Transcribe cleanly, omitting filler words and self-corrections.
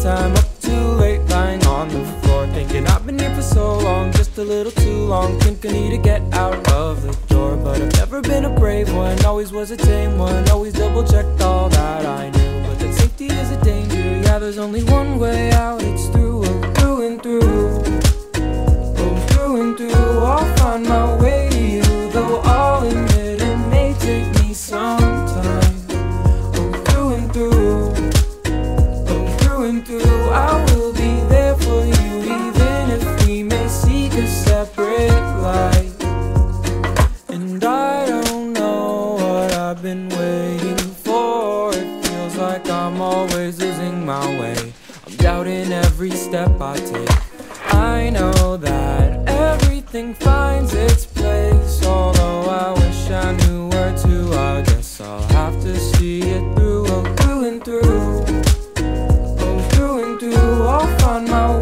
time, up too late, lying on the floor, thinking I've been here for so long, just a little too long. Think I need to get out of the door, but I've never been a brave one, always was a tame one, always double checked all that I knew. But that safety is a danger, yeah, there's only one way out, it's through, oh, through and through. Oh, through and through, I'll find my way to you, though I'll admit it may take me some time. Oh, through and through, oh, through and through, I will be there for you, even if we may seek a separate life. And I don't know what I've been waiting for, it feels like I'm always losing my way. I'm doubting every step I take. I know that everything finds its place, although I wish I knew where to. I guess I'll have to see it through, oh, through and through. Oh, through and through, I'll find my way.